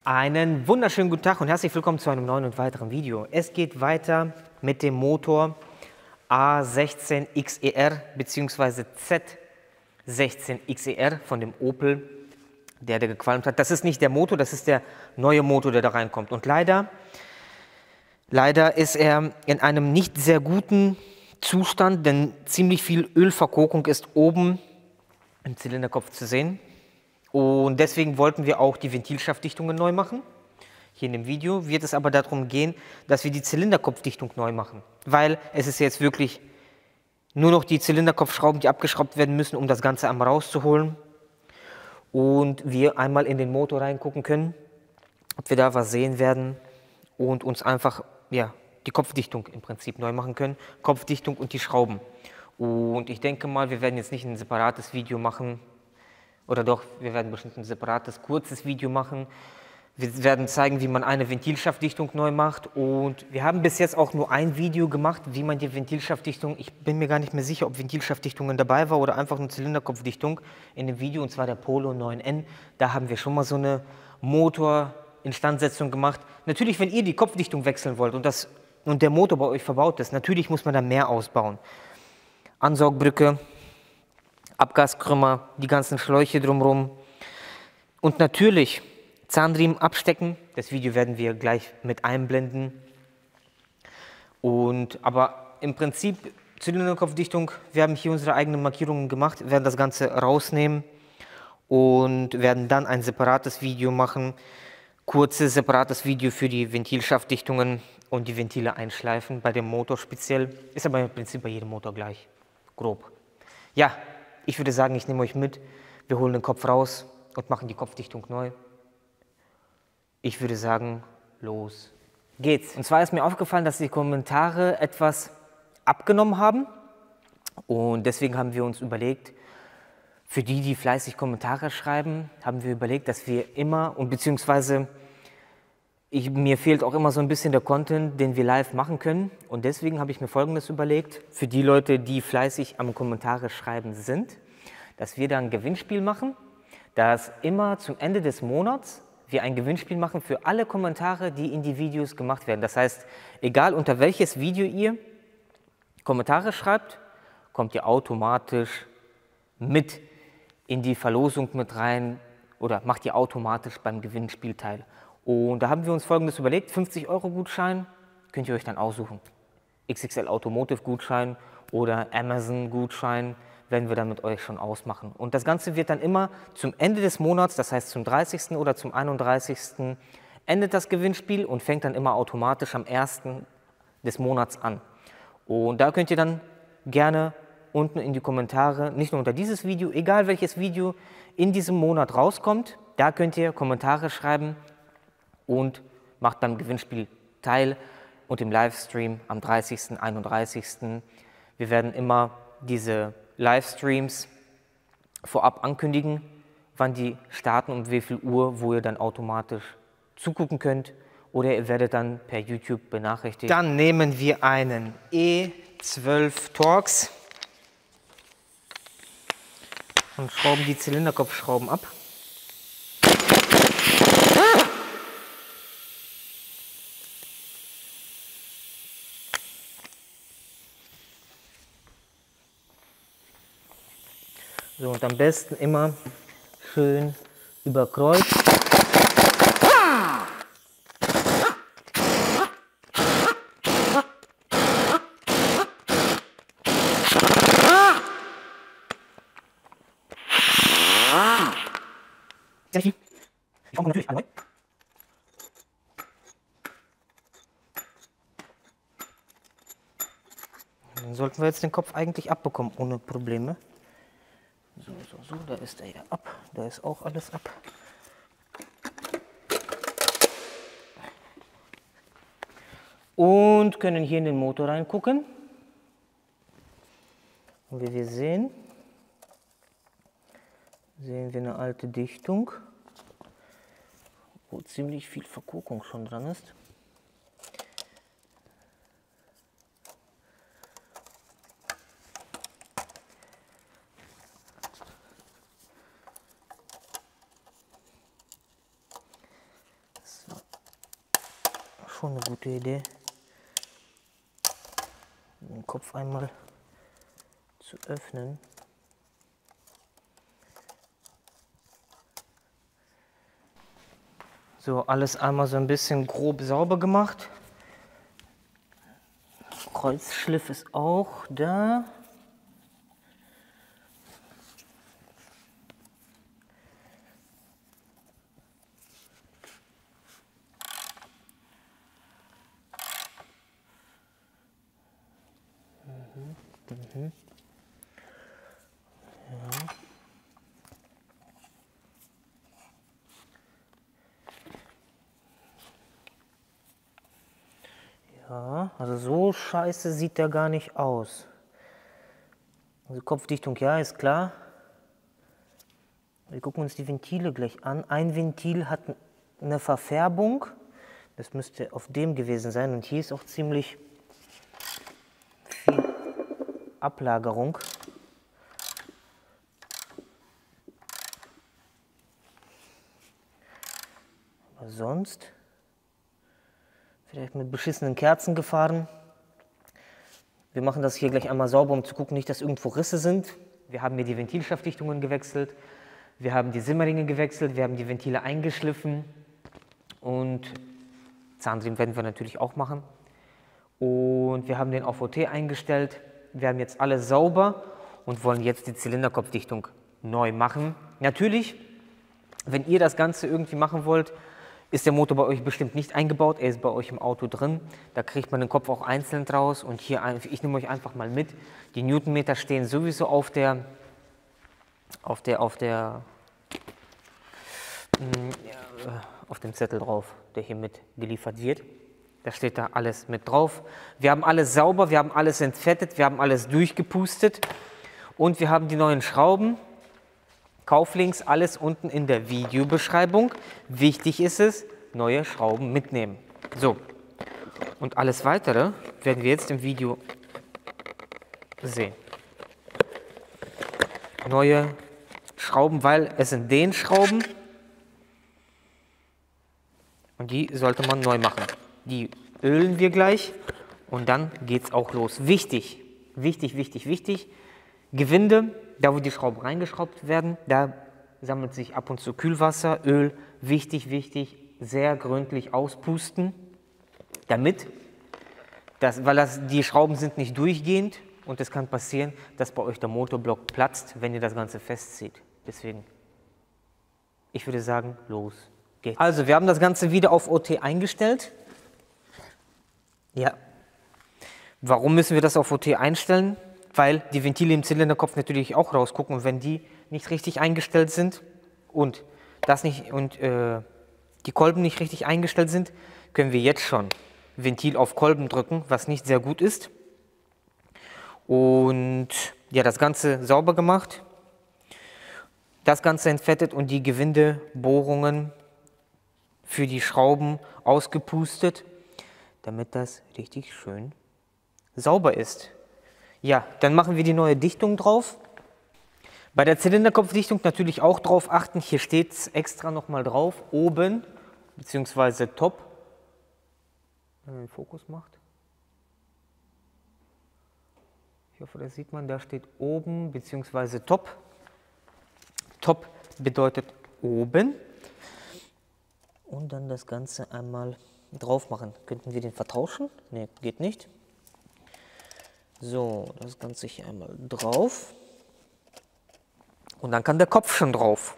Einen wunderschönen guten Tag und herzlich willkommen zu einem neuen und weiteren Video. Es geht weiter mit dem Motor A16XER bzw. Z16XER von dem Opel, der gequalmt hat. Das ist nicht der Motor, das ist der neue Motor, der da reinkommt. Und leider ist er in einem nicht sehr guten Zustand, denn ziemlich viel Ölverkorkung ist oben im Zylinderkopf zu sehen. Und deswegen wollten wir auch die Ventilschaftdichtungen neu machen. Hier in dem Video wird es aber darum gehen, dass wir die Zylinderkopfdichtung neu machen. Weil es ist jetzt wirklich nur noch die Zylinderkopfschrauben, die abgeschraubt werden müssen, um das Ganze einmal rauszuholen. Und wir einmal in den Motor reingucken können, ob wir da was sehen werden und uns einfach die Kopfdichtung im Prinzip neu machen können. Kopfdichtung und die Schrauben. Und ich denke mal, wir werden jetzt nicht ein separates Video machen. Oder doch, wir werden bestimmt ein separates, kurzes Video machen. Wir werden zeigen, wie man eine Ventilschaftdichtung neu macht. Und wir haben bis jetzt auch nur ein Video gemacht, wie man die Ventilschaftdichtung, ich bin mir gar nicht mehr sicher, ob Ventilschaftdichtungen dabei war oder einfach nur Zylinderkopfdichtung in dem Video, und zwar der Polo 9N. Da haben wir schon mal so eine Motorinstandsetzung gemacht. Natürlich, wenn ihr die Kopfdichtung wechseln wollt und der Motor bei euch verbaut ist, natürlich muss man da mehr ausbauen. Ansaugbrücke, Abgaskrümmer, die ganzen Schläuche drumherum und natürlich Zahnriemen abstecken. Das Video werden wir gleich mit einblenden. Aber im Prinzip Zylinderkopfdichtung, wir haben hier unsere eigenen Markierungen gemacht, werden das Ganze rausnehmen und werden dann ein separates Video machen, kurzes separates Video für die Ventilschaftdichtungen und die Ventile einschleifen, bei dem Motor speziell. Ist aber im Prinzip bei jedem Motor gleich, grob. Ja, ich würde sagen, ich nehme euch mit, wir holen den Kopf raus und machen die Kopfdichtung neu. Ich würde sagen, los geht's. Und zwar ist mir aufgefallen, dass die Kommentare etwas abgenommen haben. Und deswegen haben wir uns überlegt, für die, die fleißig Kommentare schreiben, haben wir überlegt, dass wir immer, und beziehungsweise mir fehlt auch immer so ein bisschen der Content, den wir live machen können. Und deswegen habe ich mir Folgendes überlegt, für die Leute, die fleißig am Kommentare schreiben sind, dass wir da ein Gewinnspiel machen, dass immer zum Ende des Monats wir ein Gewinnspiel machen für alle Kommentare, die in die Videos gemacht werden. Das heißt, egal unter welches Video ihr Kommentare schreibt, kommt ihr automatisch mit in die Verlosung mit rein oder macht ihr automatisch beim Gewinnspiel teil. Und da haben wir uns Folgendes überlegt, 50 € Gutschein könnt ihr euch dann aussuchen. XXL Automotive Gutschein oder Amazon Gutschein werden wir dann mit euch schon ausmachen. Und das Ganze wird dann immer zum Ende des Monats, das heißt zum 30. oder zum 31. endet das Gewinnspiel und fängt dann immer automatisch am 1. des Monats an. Und da könnt ihr dann gerne unten in die Kommentare, nicht nur unter dieses Video, egal welches Video in diesem Monat rauskommt, da könnt ihr Kommentare schreiben und macht beim Gewinnspiel teil und im Livestream am 30., 31. Wir werden immer diese Livestreams vorab ankündigen, wann die starten und wie viel Uhr, wo ihr dann automatisch zugucken könnt oder ihr werdet dann per YouTube benachrichtigt. Dann nehmen wir einen E12 Torx und schrauben die Zylinderkopfschrauben ab. So, und am besten immer schön über Kreuz. Die kommen natürlich alle neu. Dann sollten wir jetzt den Kopf eigentlich abbekommen, ohne Probleme. So, da ist er ja ab, da ist auch alles ab. Und können hier in den Motor reingucken. Und wie wir sehen wir eine alte Dichtung, wo ziemlich viel Verkorkung schon dran ist. schon eine gute Idee, den Kopf einmal zu öffnen. So, alles einmal so ein bisschen grob sauber gemacht. Kreuzschliff ist auch da. Ja. Ja, also so scheiße sieht der gar nicht aus. Also Kopfdichtung, ja, ist klar. Wir gucken uns die Ventile gleich an. Ein Ventil hat eine Verfärbung. Das müsste auf dem gewesen sein. Und hier ist auch ziemlich viel Ablagerung. Aber sonst vielleicht mit beschissenen Kerzen gefahren. Wir machen das hier gleich einmal sauber, um zu gucken, nicht, dass irgendwo Risse sind. Wir haben hier die Ventilschaftdichtungen gewechselt. Wir haben die Simmerringe gewechselt. Wir haben die Ventile eingeschliffen. Und Zahnriemen werden wir natürlich auch machen. Und wir haben den auf OT eingestellt. Wir haben jetzt alles sauber und wollen jetzt die Zylinderkopfdichtung neu machen. Natürlich, wenn ihr das Ganze irgendwie machen wollt, ist der Motor bei euch bestimmt nicht eingebaut. Er ist bei euch im Auto drin. Da kriegt man den Kopf auch einzeln raus. Und hier, ich nehme euch einfach mal mit. Die Newtonmeter stehen sowieso auf dem Zettel drauf, der hier mit geliefert wird. Da steht da alles mit drauf. Wir haben alles sauber, wir haben alles entfettet, wir haben alles durchgepustet und wir haben die neuen Schrauben. Kauflinks, alles unten in der Videobeschreibung. Wichtig ist es, neue Schrauben mitnehmen. So, und alles Weitere werden wir jetzt im Video sehen. Neue Schrauben, weil es sind den Schrauben und die sollte man neu machen. Die ölen wir gleich und dann geht es auch los. Wichtig, wichtig, wichtig, wichtig. Gewinde, da wo die Schrauben reingeschraubt werden, da sammelt sich ab und zu Kühlwasser, Öl. Wichtig, wichtig, sehr gründlich auspusten, damit, die Schrauben sind nicht durchgehend und es kann passieren, dass bei euch der Motorblock platzt, wenn ihr das Ganze festzieht. Deswegen, ich würde sagen, los geht's. Also, wir haben das Ganze wieder auf OT eingestellt. Ja. Warum müssen wir das auf OT einstellen? Weil die Ventile im Zylinderkopf natürlich auch rausgucken und wenn die nicht richtig eingestellt sind und die Kolben nicht richtig eingestellt sind, können wir jetzt schon Ventil auf Kolben drücken, was nicht sehr gut ist. Und ja, das Ganze sauber gemacht, das Ganze entfettet und die Gewindebohrungen für die Schrauben ausgepustet, damit das richtig schön sauber ist. Ja, dann machen wir die neue Dichtung drauf. Bei der Zylinderkopfdichtung natürlich auch drauf achten, hier steht es extra nochmal drauf, oben, beziehungsweise top, wenn man den Fokus macht. Ich hoffe, das sieht man, da steht oben, beziehungsweise top. Top bedeutet oben. Und dann das Ganze einmal drauf machen. Könnten wir den vertauschen? Ne, geht nicht. So, das Ganze hier einmal drauf. Und dann kann der Kopf schon drauf.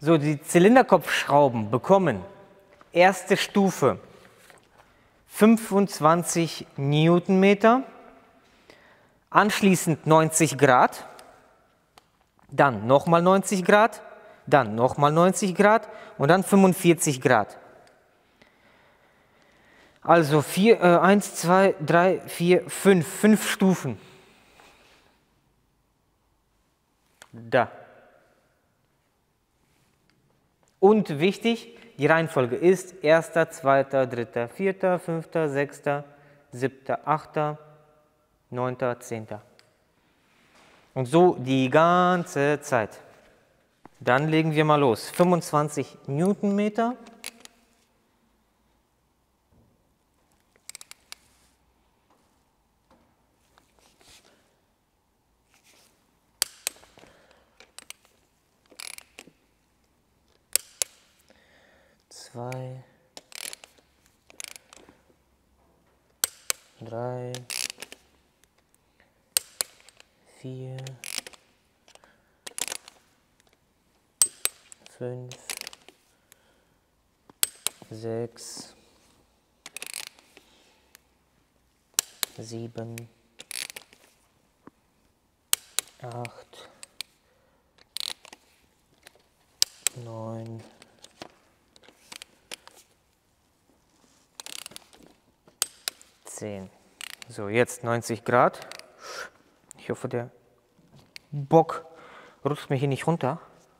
So, die Zylinderkopfschrauben bekommen erste Stufe 25 Newtonmeter, anschließend 90 Grad, dann nochmal 90 Grad, dann nochmal 90 Grad und dann 45 Grad. Also 1, 2, 3, 4, 5 Stufen. Da. Und wichtig, die Reihenfolge ist 1., 2., 3., 4., 5., 6., 7., 8., 9., 10. Und so die ganze Zeit. Dann legen wir mal los. 25 Newtonmeter. Zwei, 3, 4, 5, 6, 7, 8, 9, 10. So, jetzt 90 Grad. Ich hoffe, der Bock rutscht mir hier nicht runter.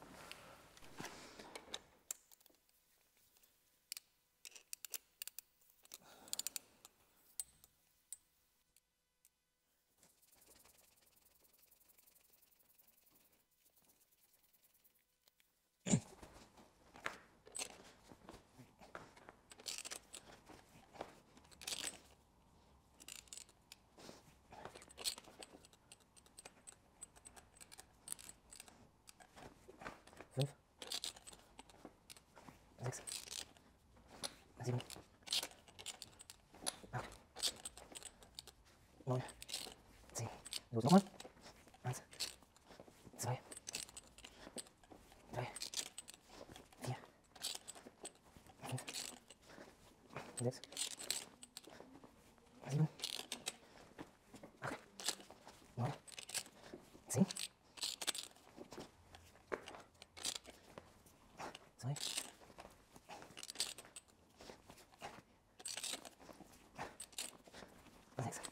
Los, nochmal. 1, 2, 3, 4, 5, 6, 7, 8, 9, 10. 2, 6.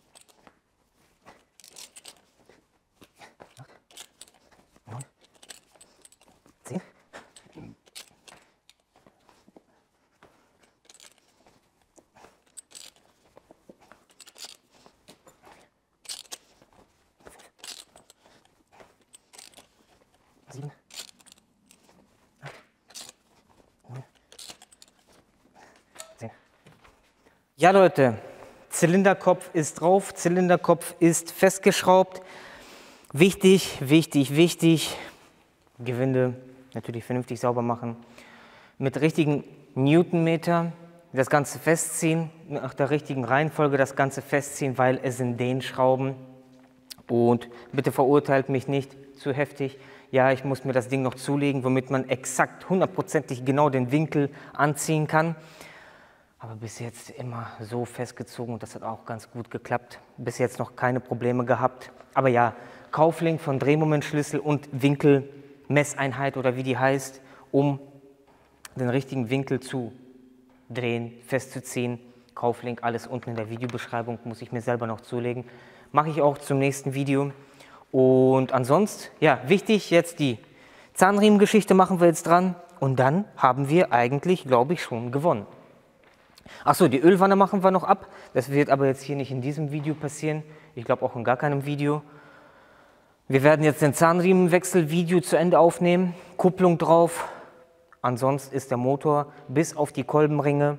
Ja Leute, Zylinderkopf ist drauf, Zylinderkopf ist festgeschraubt. Wichtig, wichtig, wichtig, Gewinde natürlich vernünftig sauber machen. Mit richtigen Newtonmeter das Ganze festziehen, nach der richtigen Reihenfolge das Ganze festziehen, weil es sind Dehnschrauben. Und bitte verurteilt mich nicht zu heftig. Ja, ich muss mir das Ding noch zulegen, womit man exakt, hundertprozentig genau den Winkel anziehen kann. Aber bis jetzt immer so festgezogen und das hat auch ganz gut geklappt. Bis jetzt noch keine Probleme gehabt. Aber ja, Kauflink von Drehmomentschlüssel und Winkelmesseinheit oder wie die heißt, um den richtigen Winkel zu drehen, festzuziehen. Kauflink, alles unten in der Videobeschreibung, muss ich mir selber noch zulegen. Mache ich auch zum nächsten Video. Und ansonsten, ja, wichtig, jetzt die Zahnriemengeschichte machen wir jetzt dran. Und dann haben wir eigentlich, glaube ich, schon gewonnen. Achso, die Ölwanne machen wir noch ab. Das wird aber jetzt hier nicht in diesem Video passieren. Ich glaube auch in gar keinem Video. Wir werden jetzt den Zahnriemenwechsel-Video zu Ende aufnehmen. Kupplung drauf. Ansonsten ist der Motor bis auf die Kolbenringe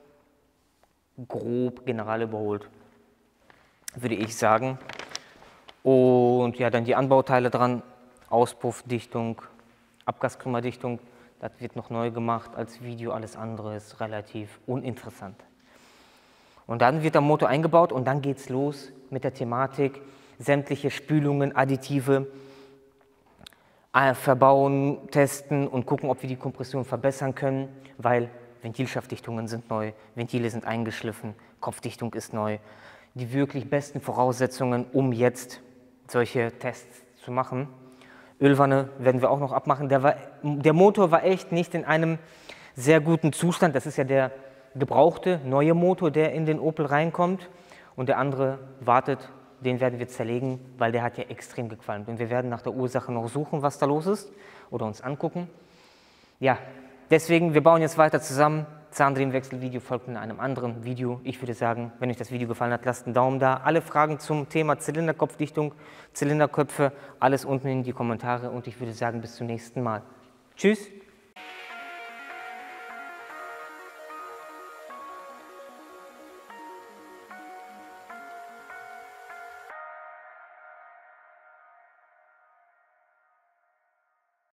grob general überholt, würde ich sagen. Und ja, dann die Anbauteile dran. Auspuffdichtung, Abgaskrümmerdichtung. Das wird noch neu gemacht als Video, alles andere ist relativ uninteressant. Und dann wird der Motor eingebaut und dann geht es los mit der Thematik, sämtliche Spülungen, Additive verbauen, testen und gucken, ob wir die Kompression verbessern können, weil Ventilschaftdichtungen sind neu, Ventile sind eingeschliffen, Kopfdichtung ist neu. Die wirklich besten Voraussetzungen, um jetzt solche Tests zu machen. Ölwanne werden wir auch noch abmachen. Der Motor war echt nicht in einem sehr guten Zustand. Das ist ja der gebrauchte, neue Motor, der in den Opel reinkommt. Und der andere wartet, den werden wir zerlegen, weil der hat ja extrem gequalmt. Und wir werden nach der Ursache noch suchen, was da los ist oder uns angucken. Ja, deswegen, wir bauen jetzt weiter zusammen. Zahndriemenwechselvideo folgt in einem anderen Video. Ich würde sagen, wenn euch das Video gefallen hat, lasst einen Daumen da. Alle Fragen zum Thema Zylinderkopfdichtung, Zylinderköpfe, alles unten in die Kommentare. Und ich würde sagen, bis zum nächsten Mal. Tschüss.